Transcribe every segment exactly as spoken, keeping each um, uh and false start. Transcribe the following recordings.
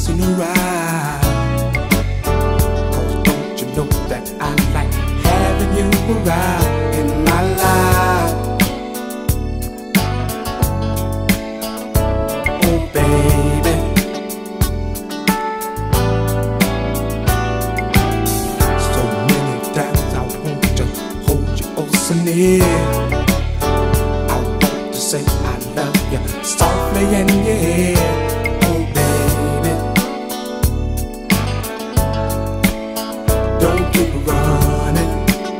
messing around. Cause don't you know that I like having you around in my life. Oh baby, so many times I want to hold you oh so near. I want to say I love you softly in your ear. Oh baby, don't keep running.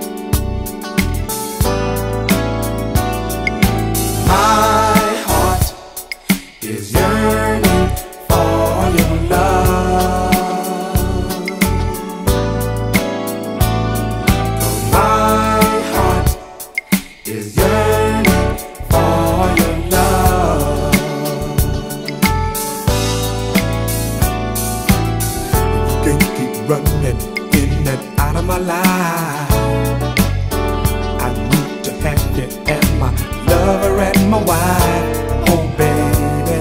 My heart is yearning for your love. My heart is yearning for your love. You can't keep running in and out of my life. I need to have you as my lover and my wife. Oh baby,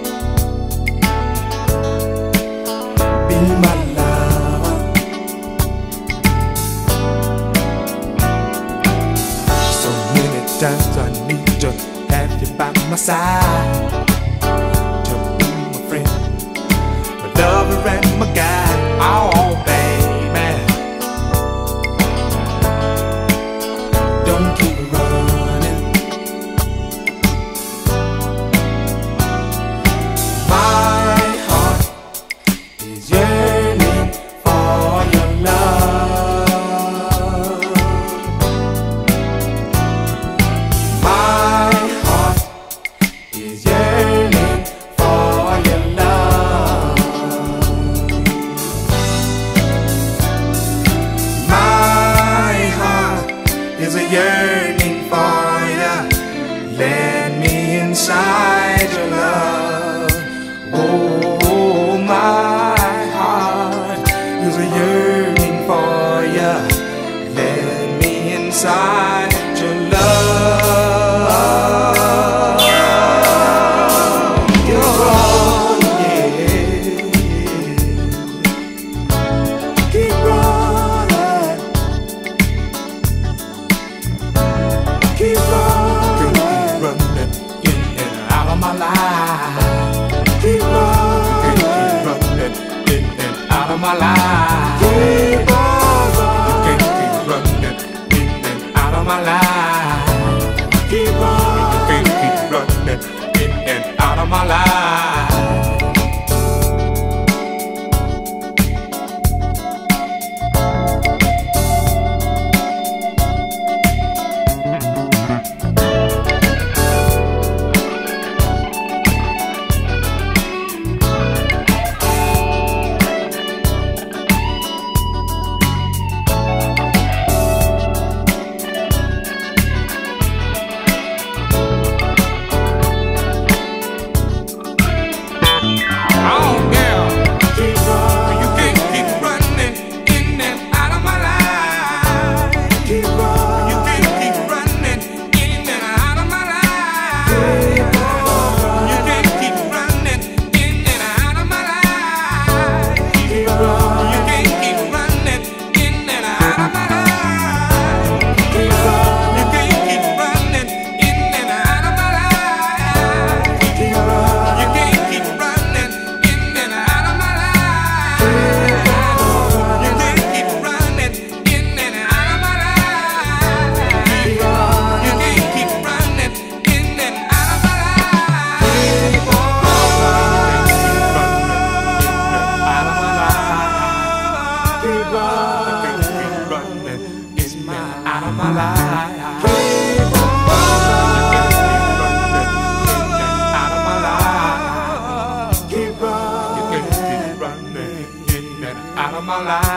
be my lover. So many times I need to have you by my side, to be my friend, my lover and my guide. Oh baby, don't keep running. My heart is yearning for your love. My heart is yearning for your love. My heart is a yearning for you. Let me inside your love. Oh, my heart is a yearning for you. Let me inside your love. You're on, yeah. Keep running. Keep running. Keep running in and out of my life. Keep running. Keep running in and out of my life. Keep running. You can't keep running in and out of my life. Keep running. You can't keep running in and out of my life. Out of my life.